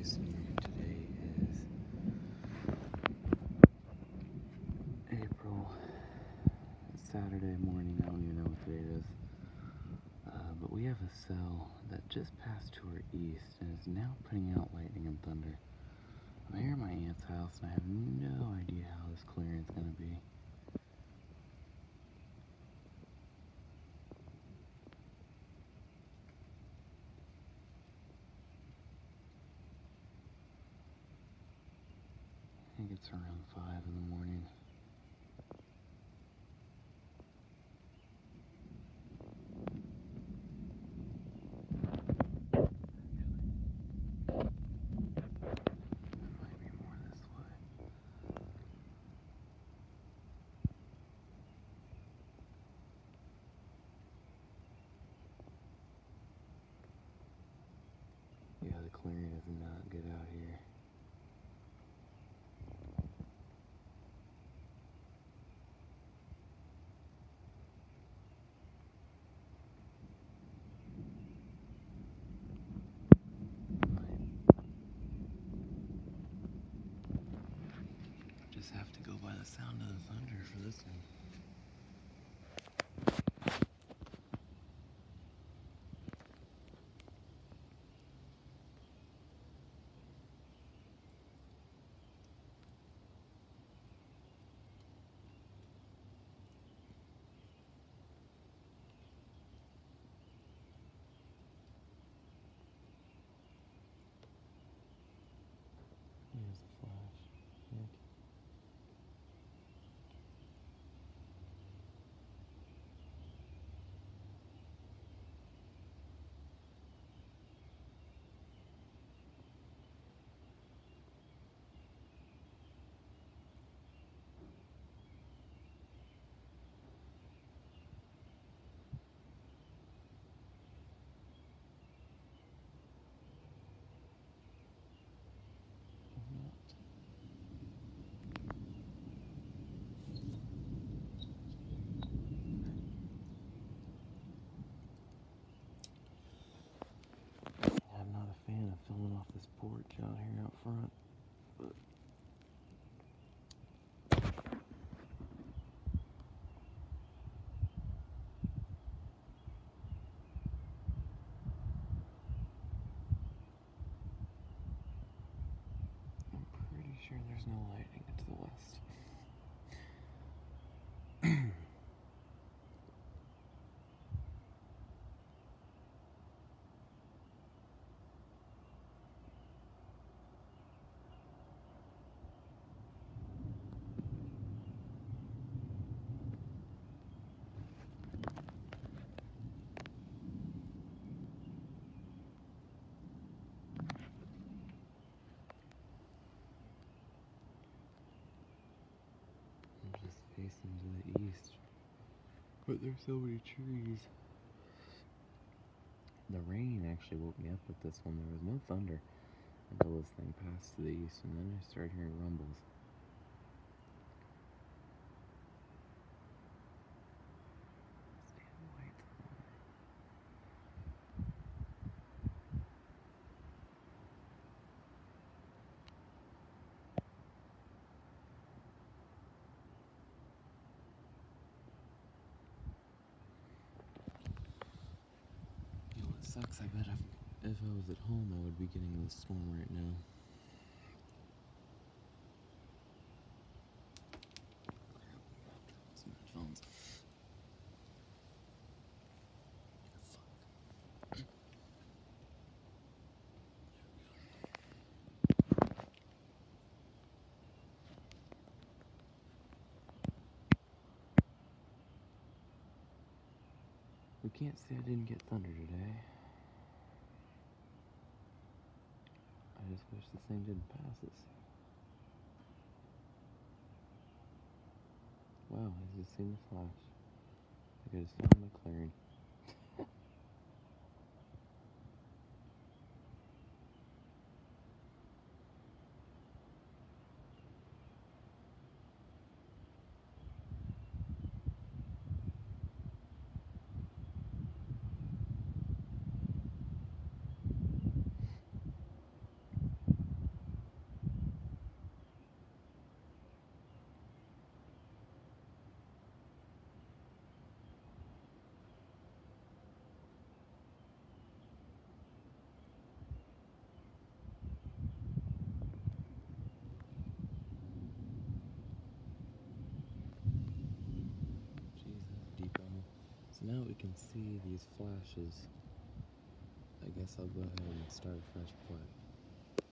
listening. Today is April, Saturday morning. I don't even know what day it is. But we have a cell that just passed to our east and is now putting out lightning and thunder. I'm here at my aunt's house and I have no idea how this clearing is going to be. I think it's around 5 in the morning. It might be more this way. Yeah, the clearing is not good out here. Just have to go by the sound of the thunder for this one. Here's the flash. Heck. I'm not a fan of filming off this porch out here out front, but I'm pretty sure there's no lightning to the west. I'm just facing to the east, but there's so many trees. The rain actually woke me up with this one. There was no thunder until this thing passed to the east, and then I started hearing rumbles. Damn lights on. You know what sucks? I bet if I was at home, I would be getting this storm right now. Some headphones. We can't say I didn't get thunder today. I just wish this thing didn't pass us. Wow, I just seen the flash. I think I just found my clearing. now we can see these flashes. I guess I'll go ahead and start a fresh play.